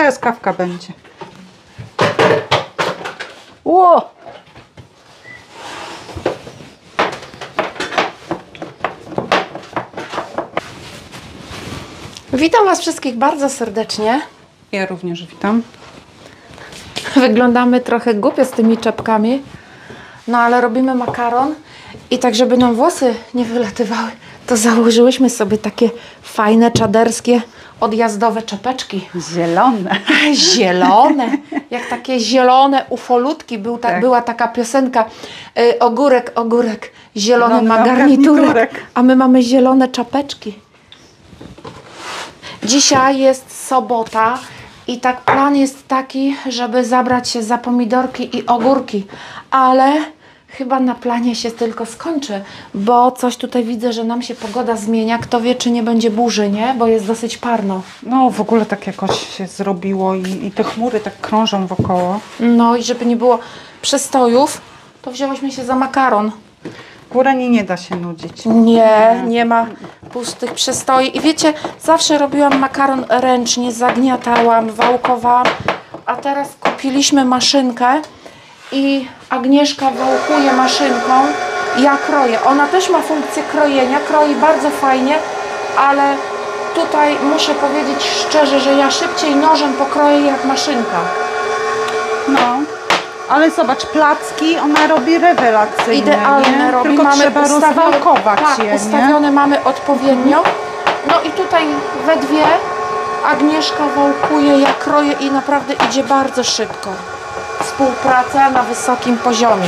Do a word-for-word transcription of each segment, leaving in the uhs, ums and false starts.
zaraz kawka będzie. Ło! Witam Was wszystkich bardzo serdecznie. Ja również witam. Wyglądamy trochę głupio z tymi czapkami, no ale robimy makaron i tak, żeby nam włosy nie wylatywały, to założyłyśmy sobie takie fajne, czaderskie, odjazdowe czapeczki. Zielone. Zielone. Jak takie zielone ufolutki. Był ta, tak. Była taka piosenka y, ogórek, ogórek, zielony, zielony ma garniturek, garniturek, a my mamy zielone czapeczki. Dzisiaj jest sobota i tak plan jest taki, żeby zabrać się za pomidorki i ogórki, ale chyba na planie się tylko skończy, bo coś tutaj widzę, że nam się pogoda zmienia. Kto wie, czy nie będzie burzy, nie? Bo jest dosyć parno. No w ogóle tak jakoś się zrobiło i, i te chmury tak krążą wokoło. No i żeby nie było przestojów, to wzięłyśmy się za makaron. Górani nie da się nudzić. Nie, nie ma pustych przestoi. I wiecie, zawsze robiłam makaron ręcznie, zagniatałam, wałkowałam, a teraz kupiliśmy maszynkę i Agnieszka wałkuje maszynką, ja kroję. Ona też ma funkcję krojenia, kroi bardzo fajnie, ale tutaj muszę powiedzieć szczerze, że ja szybciej nożem pokroję jak maszynka. No. Ale zobacz, placki ona robi rewelacyjnie. Idealne robi. Tylko mamy trzeba rozwałkować tak, je, ustawione nie? Mamy odpowiednio. No i tutaj we dwie Agnieszka wałkuje, ja kroję i naprawdę idzie bardzo szybko. Współpraca na wysokim poziomie.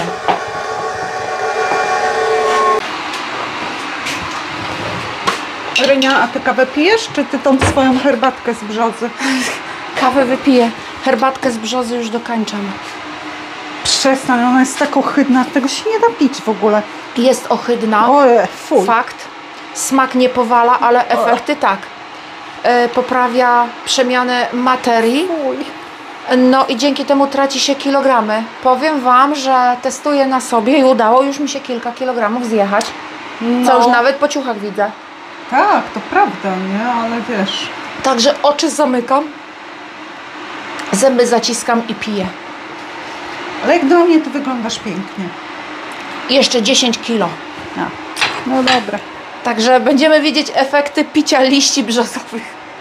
Rynia, a ty kawę pijesz, czy ty tą swoją herbatkę z brzozy? Kawę wypiję, herbatkę z brzozy już dokańczam. Przestań, ona jest tak ohydna, tego się nie da pić w ogóle. Jest ohydna, Oje, fuj. fakt. Smak nie powala, ale efekty tak. E, poprawia przemianę materii. Fuj. No i dzięki temu traci się kilogramy. Powiem Wam, że testuję na sobie i udało już mi się kilka kilogramów zjechać. No. Co już nawet po ciuchach widzę. Tak, to prawda, nie? Ale wiesz. Także oczy zamykam, zęby zaciskam i piję. Ale jak dla mnie to wyglądasz pięknie. I jeszcze dziesięć kilo. No, no dobra. Także będziemy widzieć efekty picia liści brzozowych.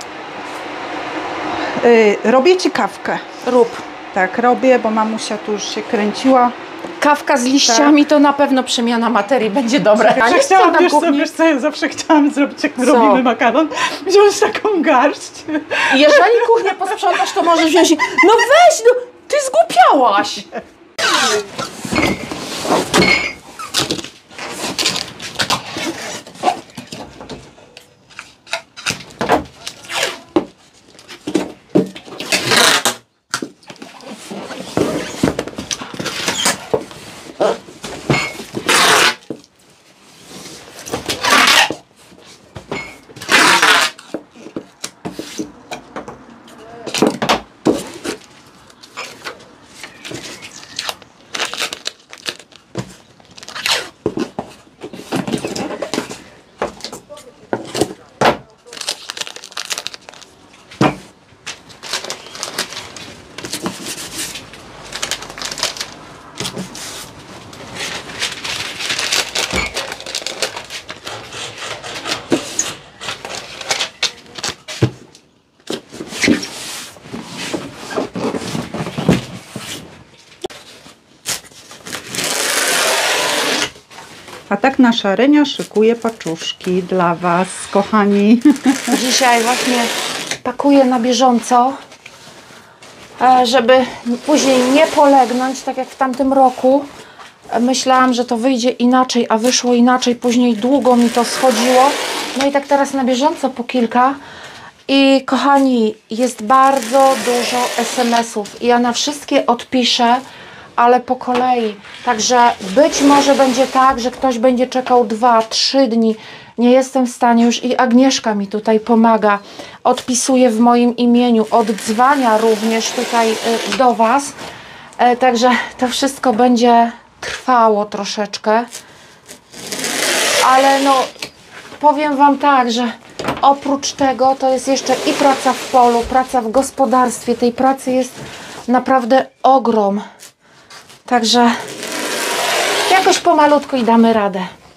Yy, robię ci kawkę. Rób. Tak, robię, bo mamusia tu już się kręciła. Kawka z liściami tak. To na pewno przemiana materii będzie dobra. Ja chciałam, wiesz co, wiesz co, ja zawsze chciałam zrobić, jak co? robimy makaron, wziąć taką garść. Jeżeli kuchnię posprzątasz, to możesz wziąć. No weź, no, ty zgłupiałaś. A tak nasza Rynia szykuje paczuszki dla Was, kochani. Dzisiaj właśnie pakuję na bieżąco, żeby później nie polegnąć, tak jak w tamtym roku. Myślałam, że to wyjdzie inaczej, a wyszło inaczej. Później długo mi to schodziło. No i tak teraz na bieżąco po kilka. I kochani, jest bardzo dużo es em esów. Ja na wszystkie odpiszę, ale po kolei. Także być może będzie tak, że ktoś będzie czekał dwa, trzy dni. Nie jestem w stanie już i Agnieszka mi tutaj pomaga. Odpisuje w moim imieniu, oddzwania również tutaj do Was. Także to wszystko będzie trwało troszeczkę. Ale no, powiem Wam tak, że oprócz tego to jest jeszcze i praca w polu, praca w gospodarstwie. Tej pracy jest naprawdę ogrom. Także jakoś pomalutku i damy radę.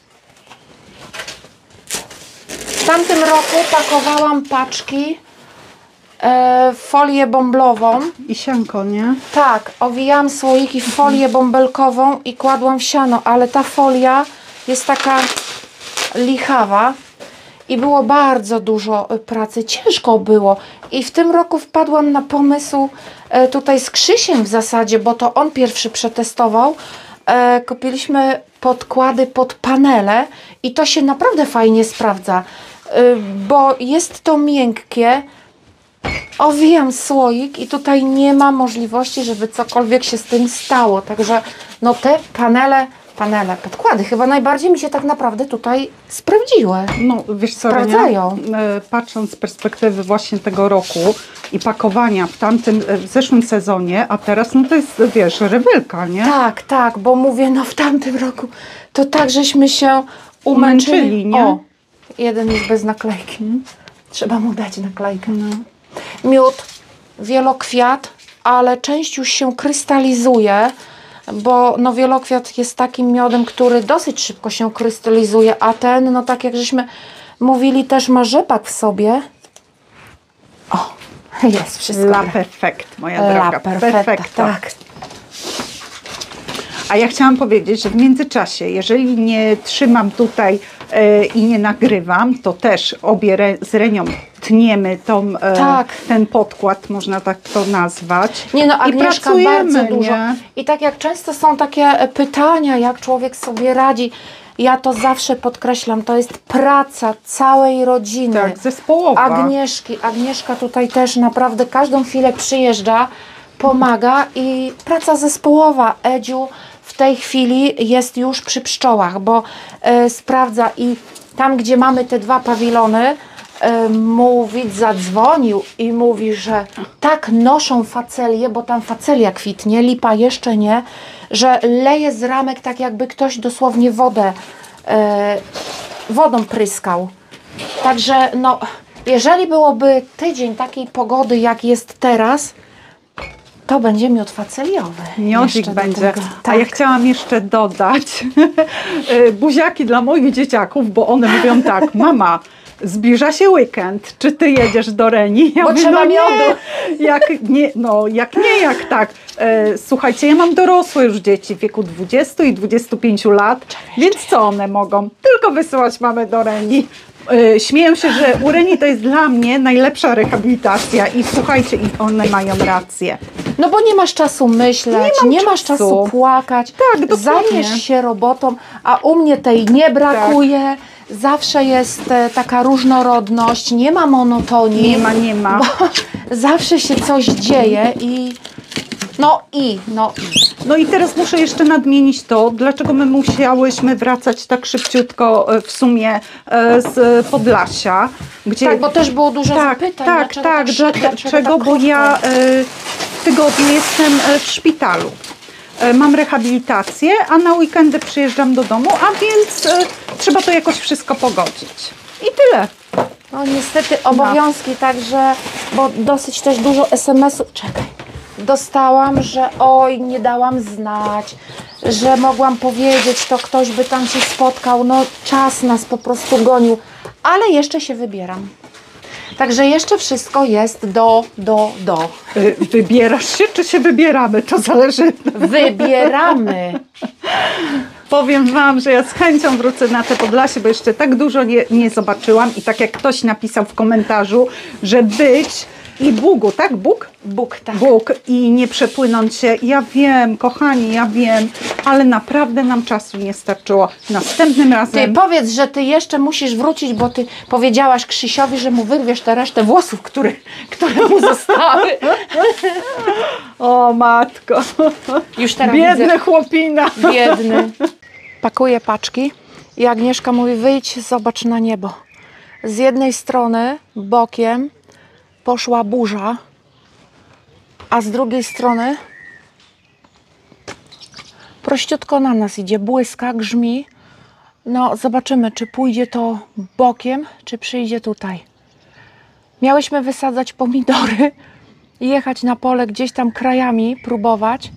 W tamtym roku pakowałam paczki e, w folię bąblową. I sianko, nie? Tak, owijałam słoiki w folię bąbelkową i kładłam w siano, ale ta folia jest taka lichawa i było bardzo dużo pracy, ciężko było. I w tym roku wpadłam na pomysł e, tutaj z Krzysiem w zasadzie, bo to on pierwszy przetestował. E, kupiliśmy podkłady pod panele i to się naprawdę fajnie sprawdza, e, bo jest to miękkie. Owijam słoik i tutaj nie ma możliwości, żeby cokolwiek się z tym stało. Także no te panele, panele, podkłady chyba najbardziej mi się tak naprawdę tutaj sprawdziły. No wiesz co, Sprawdzają. Renia, e, patrząc z perspektywy właśnie tego roku i pakowania w tamtym, e, w zeszłym sezonie, a teraz no to jest, wiesz, rewelka, nie? Tak, tak, bo mówię, no w tamtym roku to tak, żeśmy się umęczyli. Umęczyli, nie? O, jeden jest bez naklejki. Trzeba mu dać naklejkę. No. Miód, wielokwiat, ale część już się krystalizuje, bo no wielokwiat jest takim miodem, który dosyć szybko się krystalizuje, a ten, no tak jak żeśmy mówili, też ma rzepak w sobie. O, jest wszystko. La perfect, moja La droga. perfetta, Perfekto. tak. A ja chciałam powiedzieć, że w międzyczasie, jeżeli nie trzymam tutaj e, i nie nagrywam, to też obie re, z Renią tniemy tą, e, Tak. ten podkład, można tak to nazwać. Nie no, I Agnieszka pracujemy, bardzo dużo. nie? I tak jak często są takie pytania, jak człowiek sobie radzi, ja to zawsze podkreślam, to jest praca całej rodziny. Tak, zespołowa. Agnieszki, Agnieszka tutaj też naprawdę każdą chwilę przyjeżdża, pomaga i praca zespołowa. Edziu w tej chwili jest już przy pszczołach, bo e, sprawdza i tam, gdzie mamy te dwa pawilony, e, mówi, zadzwonił i mówi, że tak noszą facelie, bo tam facelia kwitnie, lipa jeszcze nie, że leje z ramek tak jakby ktoś dosłownie wodę e, wodą pryskał. Także no, jeżeli byłoby tydzień takiej pogody, jak jest teraz, to będzie miód faceliowy. Miodzik Jeszcze do będzie. tego. A Tak. ja chciałam jeszcze dodać buziaki dla moich dzieciaków, bo one mówią tak, mama, zbliża się weekend, czy ty jedziesz do Reni? Ja Bo mówię, trzeba no nie, miodu. jak nie, no jak nie, jak tak. E, słuchajcie, ja mam dorosłe już dzieci w wieku dwudziestu i dwudziestu pięciu lat, więc co one mogą? Tylko wysyłać mamę do Reni. E, śmieję się, że u Reni to jest dla mnie najlepsza rehabilitacja i słuchajcie, i one mają rację. No bo nie masz czasu myśleć, Nie nie, mam masz czasu. czasu płakać, Tak, dokładnie. zajmiesz się robotą, a u mnie tej nie brakuje. Zawsze jest e, taka różnorodność, nie ma monotonii. Nie ma, nie ma. Bo zawsze się coś dzieje i no i, no No i teraz muszę jeszcze nadmienić to, dlaczego my musiałyśmy wracać tak szybciutko e, w sumie e, z Podlasia, gdzie... tak, bo też było dużo tak, zapytań, tak, dlaczego tak, tak, dla- szybko, dlaczego, tak bo krótko. ja e, w tygodniu jestem e, w szpitalu. E, Mam rehabilitację, a na weekendy przyjeżdżam do domu, a więc e, trzeba to jakoś wszystko pogodzić. I tyle. No niestety obowiązki, także, bo dosyć też dużo es em esów, czekaj, dostałam, że oj, nie dałam znać, że mogłam powiedzieć, to ktoś by tam się spotkał, no czas nas po prostu gonił, ale jeszcze się wybieram. Także jeszcze wszystko jest do, do, do. E, Wybierasz się, czy się wybieramy? To zależy. Wybieramy. Powiem Wam, że ja z chęcią wrócę na te Podlasie, bo jeszcze tak dużo nie, nie zobaczyłam i tak jak ktoś napisał w komentarzu, że być i Bugu, tak? Bóg? Bóg, tak. Bóg i nie przepłynąć się. Ja wiem, kochani, ja wiem, ale naprawdę nam czasu nie starczyło. Następnym Ty razem... powiedz, że ty jeszcze musisz wrócić, bo ty powiedziałaś Krzysiowi, że mu wyrwiesz tę resztę włosów, które, które mu zostały. O matko, Już teraz biedny widzę. chłopina. Biedny. Pakuję paczki i Agnieszka mówi, wyjdź, zobacz na niebo. Z jednej strony bokiem poszła burza, a z drugiej strony prościutko na nas idzie, błyska, grzmi. No zobaczymy, czy pójdzie to bokiem, czy przyjdzie tutaj. Miałyśmy wysadzać pomidory i jechać na pole gdzieś tam krajami, próbować.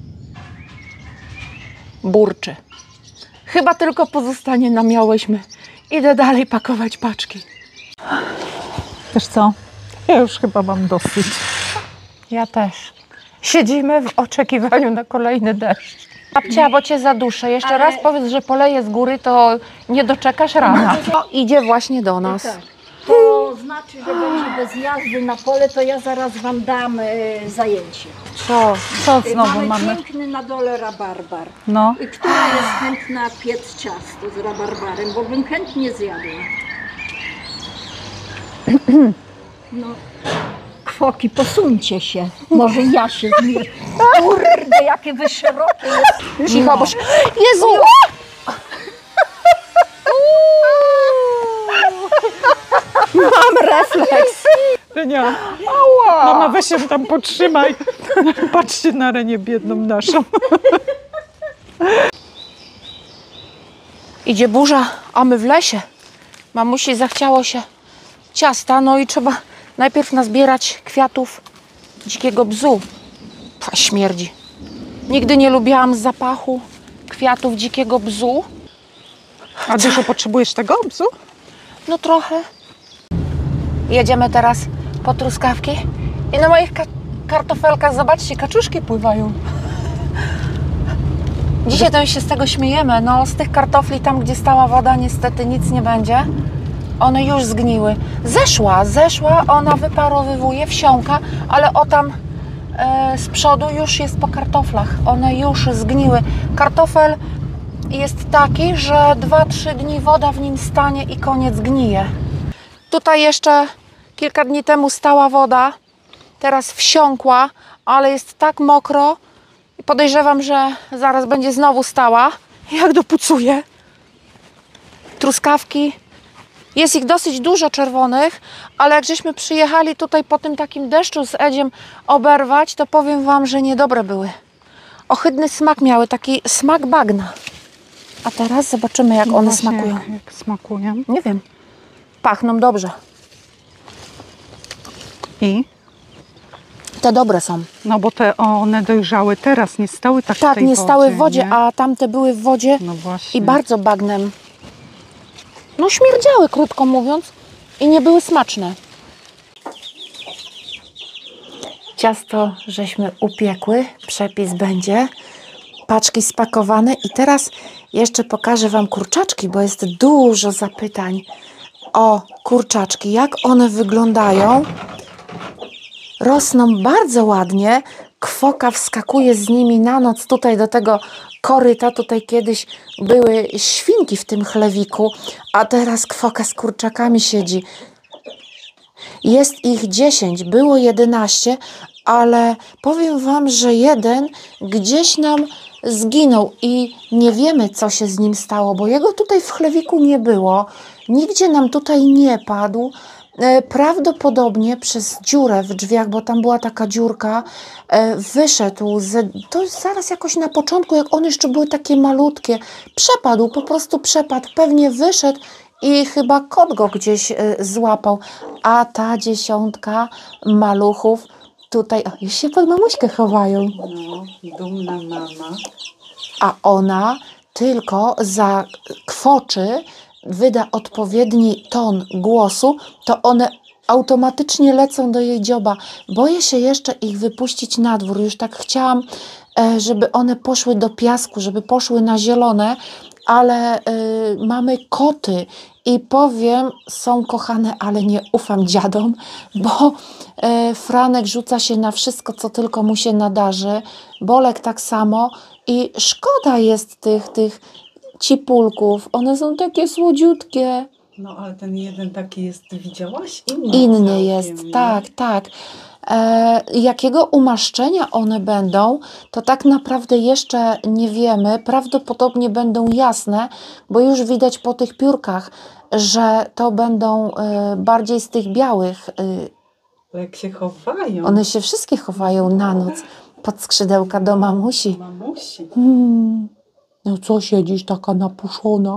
Burczy. Chyba tylko pozostanie nam miałyśmy. Idę dalej pakować paczki. Wiesz co? Ja już chyba mam dosyć. Ja też. Siedzimy w oczekiwaniu na kolejny deszcz. Babcia, bo cię zaduszę. Jeszcze Ale- raz powiedz, że poleje z góry, to nie doczekasz rana. O, idzie właśnie do nas. Tak. To znaczy, że będzie bez jazdy na pole, to ja zaraz wam dam e, zajęcie. Co? Co znowu mamy, mamy? piękny na dole rabarbar. No. I która jest chętna piec ciasto z rabarbarem, bo bym chętnie zjadła. No, kwoki, posuńcie się. Może ja się zmierzę. Kurde, jakie wy szerokie jest. Cicho, bo... Jezu! Mam refleks. Renia, mama weź się tam potrzymaj. Patrzcie na Renię biedną naszą. Idzie burza, a my w lesie. Mamusi zachciało się ciasta, no i trzeba najpierw nazbierać kwiatów dzikiego bzu. Pfa, śmierdzi. Nigdy nie lubiłam zapachu kwiatów dzikiego bzu. A dużo potrzebujesz tego bzu? No trochę. Jedziemy teraz po truskawki i na moich ka kartofelkach, zobaczcie, kaczuszki pływają. Dzisiaj to się z tego śmiejemy. No, z tych kartofli tam, gdzie stała woda, niestety nic nie będzie. One już zgniły. Zeszła, zeszła, ona wyparowywuje, wsiąka, ale o tam e, z przodu już jest po kartoflach. One już zgniły. Kartofel jest taki, że dwa trzy dni woda w nim stanie i koniec gnije. Tutaj jeszcze kilka dni temu stała woda, teraz wsiąkła, ale jest tak mokro i podejrzewam, że zaraz będzie znowu stała. Jak dopucuje. Truskawki. Jest ich dosyć dużo czerwonych, ale jak żeśmy przyjechali tutaj po tym takim deszczu z Edziem oberwać, to powiem wam, że niedobre były. Ohydny smak miały, taki smak bagna. A teraz zobaczymy, jak one Właśnie, smakują. Jak, jak smakują. Nie wiem. Pachną dobrze. I? Te dobre są. No bo te one dojrzały teraz, nie stały tak w Tak, tej nie stały wodzie, w wodzie, nie? a tamte były w wodzie No właśnie. i bardzo bagnem. No śmierdziały, krótko mówiąc, i nie były smaczne. Ciasto żeśmy upiekły, przepis będzie. Paczki spakowane i teraz jeszcze pokażę wam kurczaczki, bo jest dużo zapytań o kurczaczki, jak one wyglądają. Rosną bardzo ładnie. Kwoka wskakuje z nimi na noc tutaj do tego koryta. Tutaj kiedyś były świnki w tym chlewiku, a teraz kwoka z kurczakami siedzi. Jest ich dziesięć, było jedenaście, ale powiem wam, że jeden gdzieś nam zginął i nie wiemy, co się z nim stało, bo jego tutaj w chlewiku nie było. Nigdzie nam tutaj nie padł. Prawdopodobnie przez dziurę w drzwiach, bo tam była taka dziurka, wyszedł, z, to zaraz jakoś na początku, jak one jeszcze były takie malutkie, przepadł, po prostu przepadł, pewnie wyszedł i chyba kot go gdzieś złapał, a ta dziesiątka maluchów tutaj, o, już się pod mamuśkę chowają. No, dumna mama. A ona tylko zakwoczy, wyda odpowiedni ton głosu, to one automatycznie lecą do jej dzioba. Boję się jeszcze ich wypuścić na dwór. Już tak chciałam, żeby one poszły do piasku, żeby poszły na zielone, ale y, mamy koty i powiem, są kochane, ale nie ufam dziadom, bo y, Franek rzuca się na wszystko, co tylko mu się nadarzy. Bolek tak samo i szkoda jest tych, tych cipulków. One są takie słodziutkie. No ale ten jeden taki jest, widziałaś? Inny, Inny całkiem, jest, nie? tak, tak. E, jakiego umaszczenia one będą, to tak naprawdę jeszcze nie wiemy. Prawdopodobnie będą jasne, bo już widać po tych piórkach, że to będą e, bardziej z tych białych. E, Jak się chowają. one się wszystkie chowają na noc pod skrzydełka do mamusi. Mamusi. Hmm. No co siedzisz taka napuszona?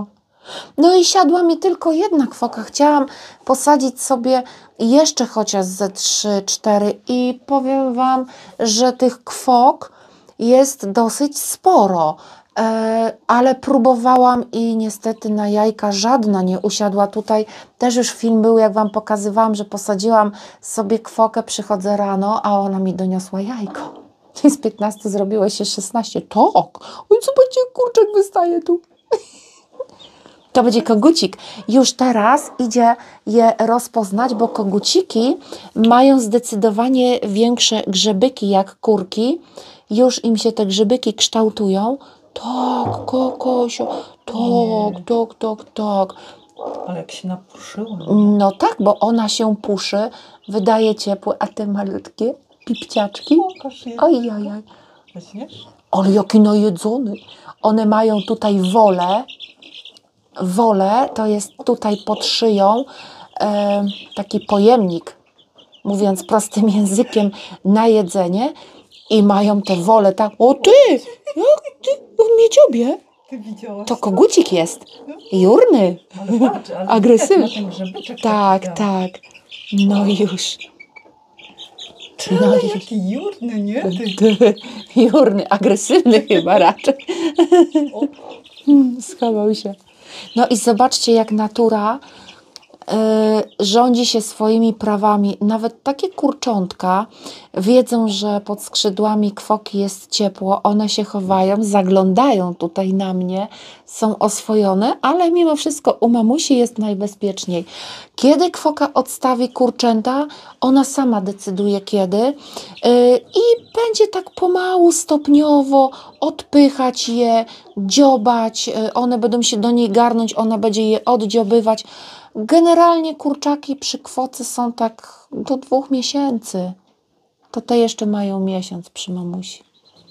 No i siadła mi tylko jedna kwoka. Chciałam posadzić sobie jeszcze chociaż ze trzy, cztery i powiem Wam, że tych kwok jest dosyć sporo. E, ale próbowałam i niestety na jajka żadna nie usiadła. Tutaj też już film był, jak Wam pokazywałam, że posadziłam sobie kwokę, przychodzę rano, a ona mi doniosła jajko. I z piętnastu zrobiło się szesnaście. Tak! Oj, zobaczcie, kurczak wystaje tu. To będzie kogucik. Już teraz idzie je rozpoznać, bo koguciki mają zdecydowanie większe grzebyki jak kurki. Już im się te grzebyki kształtują. Tak, kokosio, tak, tak, tak, tak. Ale jak się napuszyła. No tak, bo ona się puszy, wydaje ciepło, a te malutkie pipciaczki. Oj, oj, oj. Weźmiesz? Ale jaki najedzony. One mają tutaj wolę. Wolę to jest tutaj pod szyją e, taki pojemnik, mówiąc prostym językiem, na jedzenie i mają tę wolę tak. O ty! Jak ty? On mnie dziobie. Ty widziałaś? To kogucik jest. Jurny. Ale patrz, ale Agresywny. widać na ten grzebyczek Tak, taki tak. No i już. Ty, No ale i jaki jurny, nie? Ty. ty, jurny, agresywny chyba raczej. Schował się. No i zobaczcie, jak natura y, rządzi się swoimi prawami. Nawet takie kurczątka wiedzą, że pod skrzydłami kwoki jest ciepło. One się chowają, zaglądają tutaj na mnie, są oswojone, ale mimo wszystko u mamusi jest najbezpieczniej. Kiedy kwoka odstawi kurczęta, ona sama decyduje kiedy y, i będzie tak pomału, stopniowo odpychać je, dziobać. Y, one będą się do niej garnąć, ona będzie je oddziobywać. Generalnie kurczaki przy kwoce są tak do dwóch miesięcy. To te jeszcze mają miesiąc przy mamusi.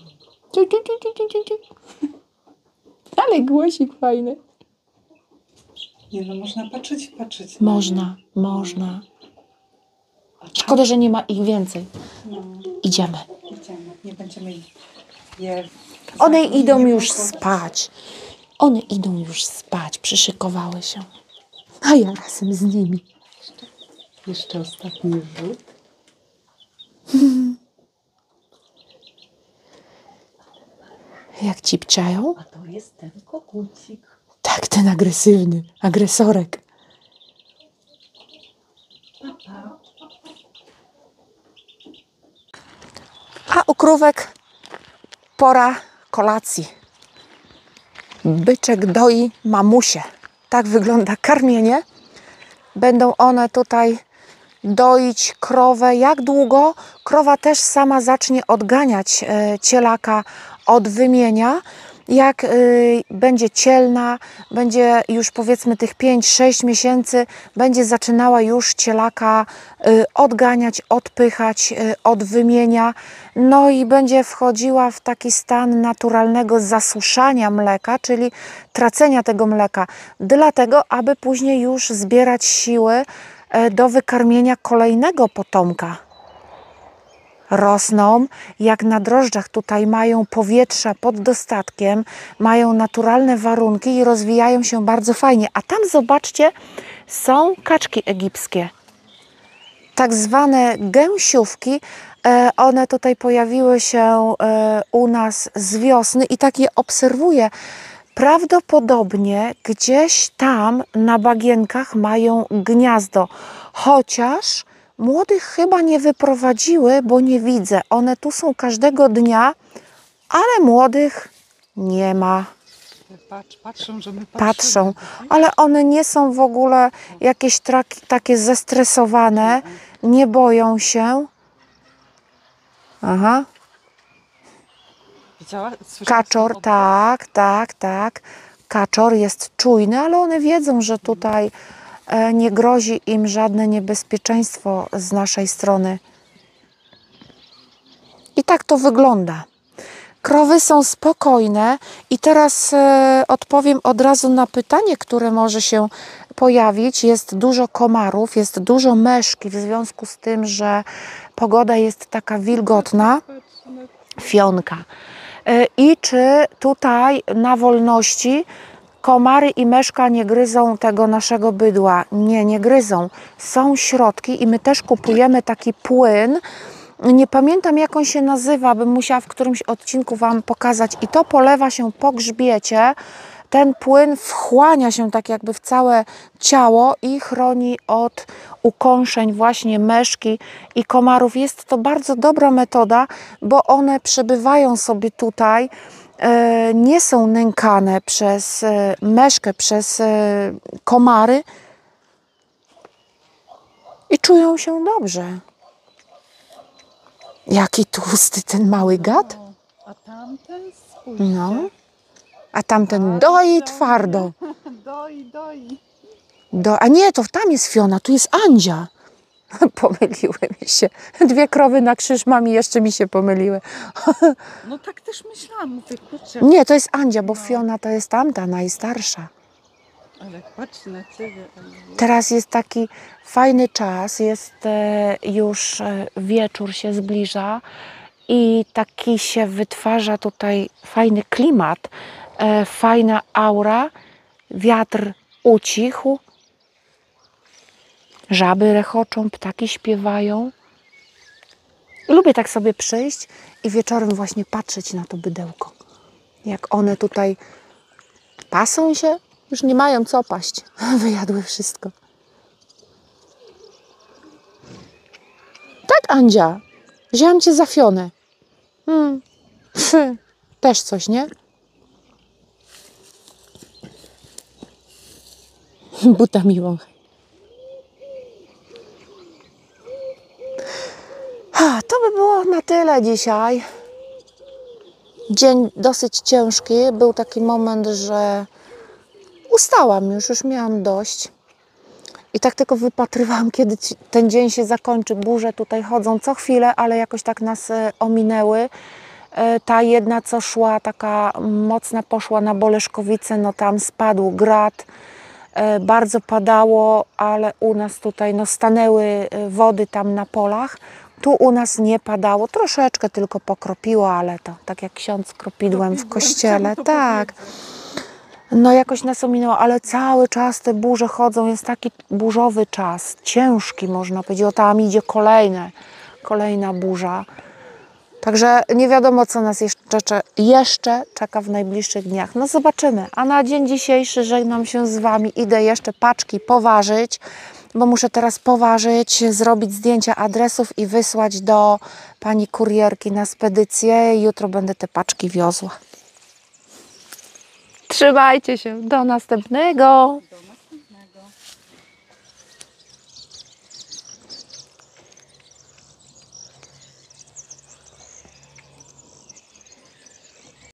Ale głosik fajny. Nie no, można patrzeć i patrzeć. Można, można. Szkoda, że nie ma ich więcej. No, Idziemy. idziemy. Nie będziemy je... One za- idą nie już blokować. spać. One idą już spać, przyszykowały się. A ja razem z nimi. Jeszcze ostatni rzut. Jak cipczają? A to jest ten kogucik. Tak, ten agresywny, agresorek. A u krówek pora kolacji. Byczek doi mamusię. Tak wygląda karmienie. Będą one tutaj doić krowę. Jak długo? Krowa też sama zacznie odganiać e, cielaka od wymienia. Jak y, będzie cielna, będzie już powiedzmy tych pięć sześć miesięcy, będzie zaczynała już cielaka y, odganiać, odpychać y, od wymienia. No i będzie wchodziła w taki stan naturalnego zasuszania mleka, czyli tracenia tego mleka. Dlatego, aby później już zbierać siły y, do wykarmienia kolejnego potomka. Rosną jak na drożdżach, tutaj mają powietrza pod dostatkiem, mają naturalne warunki i rozwijają się bardzo fajnie. A tam zobaczcie, są kaczki egipskie, tak zwane gęsiówki. One tutaj pojawiły się u nas z wiosny i tak je obserwuję. Prawdopodobnie gdzieś tam na bagienkach mają gniazdo, chociaż młodych chyba nie wyprowadziły, bo nie widzę. One tu są każdego dnia, ale młodych nie ma. Patrz, patrzą, że my Patrzą, ale one nie są w ogóle jakieś traki, takie zestresowane, nie boją się. Aha. Widziała? Słyszałaś Kaczor, ten tak, tak, tak. Kaczor jest czujny, ale one wiedzą, że tutaj e, nie grozi im żadne niebezpieczeństwo z naszej strony. I tak to wygląda. Krowy są spokojne i teraz e, odpowiem od razu na pytanie, które może się pojawić. Jest dużo komarów, jest dużo meszki w związku z tym, że pogoda jest taka wilgotna. Fionka. E, I czy tutaj na wolności komary i myszka nie gryzą tego naszego bydła. Nie, nie gryzą. Są środki i my też kupujemy taki płyn. Nie pamiętam, jak on się nazywa, bym musiała w którymś odcinku Wam pokazać. I to polewa się po grzbiecie. Ten płyn wchłania się tak jakby w całe ciało i chroni od ukąszeń właśnie myszki i komarów. Jest to bardzo dobra metoda, bo one przebywają sobie tutaj, e, nie są nękane przez e, myszkę, przez e, komary i czują się dobrze. Jaki tłusty ten mały gad. A tamten spójrzcie. No. A tamten doi twardo. Doi, doi. Do, a nie, to tam jest Fiona, tu jest Andzia. Pomyliły mi się. Dwie krowy na krzyż mam i jeszcze mi się pomyliły. No tak też myślałam, mówię, kurczę. Nie, to jest Andzia, bo Fiona to jest tamta, najstarsza. Ale patrz na ciebie. Teraz jest taki fajny czas, jest e, już e, wieczór się zbliża i taki się wytwarza tutaj fajny klimat, e, fajna aura, wiatr ucichł, żaby rechoczą, ptaki śpiewają. Lubię tak sobie przyjść i wieczorem właśnie patrzeć na to bydełko. Jak one tutaj pasą się, już nie mają co paść. Wyjadły wszystko. Tak, Andzia, wzięłam cię za Fionę. Hmm. Pff, też coś, nie? Buta miłą. Ha, to by było na tyle dzisiaj. Dzień dosyć ciężki. Był taki moment, że ustałam już, już miałam dość. I tak tylko wypatrywałam, kiedy ci- ten dzień się zakończy. Burze tutaj chodzą co chwilę, ale jakoś tak nas e, ominęły. E, Ta jedna, co szła, taka mocna, poszła na Boleszkowice, no tam spadł grad. E, Bardzo padało, ale u nas tutaj no, stanęły e, wody tam na polach. Tu u nas nie padało, troszeczkę tylko pokropiło, ale to tak jak ksiądz kropidłem w kościele. Tak. No jakoś nas ominęło, ale cały czas te burze chodzą, jest taki burzowy czas, ciężki można powiedzieć, o tam idzie kolejne, kolejna burza. Także nie wiadomo, co nas jeszcze, cze- jeszcze czeka w najbliższych dniach. No zobaczymy. A na dzień dzisiejszy żegnam się z Wami. Idę jeszcze paczki poważyć, bo muszę teraz poważyć, zrobić zdjęcia adresów i wysłać do pani kurierki na spedycję. Jutro będę te paczki wiozła. Trzymajcie się. Do następnego.